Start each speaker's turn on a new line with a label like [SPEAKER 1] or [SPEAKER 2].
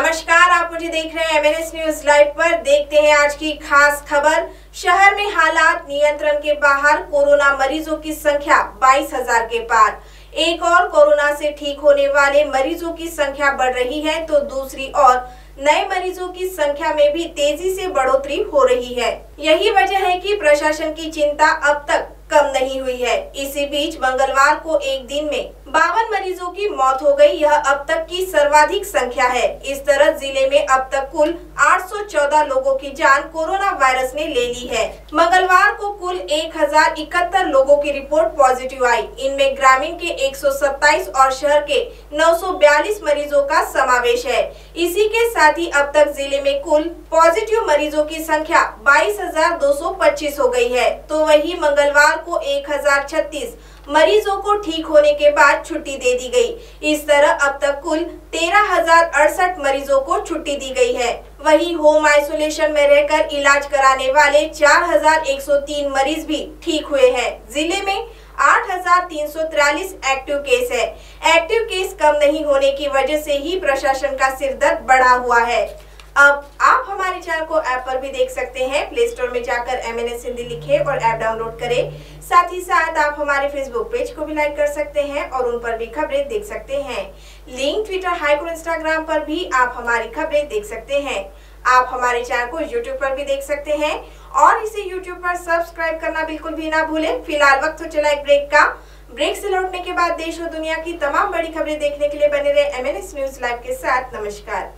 [SPEAKER 1] नमस्कार, आप मुझे देख रहे हैं एमएनएस न्यूज लाइव पर। देखते हैं आज की खास खबर। शहर में हालात नियंत्रण के बाहर, कोरोना मरीजों की संख्या 22,000 के पार। एक और कोरोना से ठीक होने वाले मरीजों की संख्या बढ़ रही है तो दूसरी ओर नए मरीजों की संख्या में भी तेजी से बढ़ोतरी हो रही है। यही वजह है कि प्रशासन की चिंता अब तक कम नहीं हुई है। इसी बीच मंगलवार को एक दिन में 52 मरीजों की मौत हो गई। यह अब तक की सर्वाधिक संख्या है। इस तरह जिले में अब तक कुल 814 लोगों की जान कोरोना वायरस ने ले ली है। मंगलवार को कुल 1071 लोगों की रिपोर्ट पॉजिटिव आई। इनमें ग्रामीण के 127 और शहर के 942 मरीजों का समावेश है। इसी के साथ ही अब तक जिले में कुल पॉजिटिव मरीजों की संख्या 22,225 हो गई है। तो वही मंगलवार को 1036 मरीजों को ठीक होने के बाद छुट्टी दे दी गई। इस तरह अब तक कुल 13,068 मरीजों को छुट्टी दी गई है। वहीं होम आइसोलेशन में रहकर इलाज कराने वाले 4,103 मरीज भी ठीक हुए हैं। जिले में 8,343 एक्टिव केस है। एक्टिव केस कम नहीं होने की वजह से ही प्रशासन का सिरदर्द बढ़ा हुआ है। अब आप हमारे चैनल को ऐप पर भी देख सकते हैं। प्ले स्टोर में जाकर एमएनएस हिंदी लिखें और ऐप डाउनलोड करें। साथ ही साथ आप हमारे फेसबुक पेज को भी लाइक कर सकते हैं और उन पर भी खबरें देख सकते हैं। लिंक ट्विटर, हाइक और इंस्टाग्राम पर भी आप हमारी खबरें देख सकते हैं। आप हमारे चैनल को यूट्यूब पर भी देख सकते हैं और इसे यूट्यूब पर सब्सक्राइब करना बिल्कुल भी ना भूलें। फिलहाल वक्त हो चला एक ब्रेक का। ब्रेक से लौटने के बाद देश और दुनिया की तमाम बड़ी खबरें देखने के लिए बने रहे एमएनएस न्यूज लाइव के साथ। नमस्कार।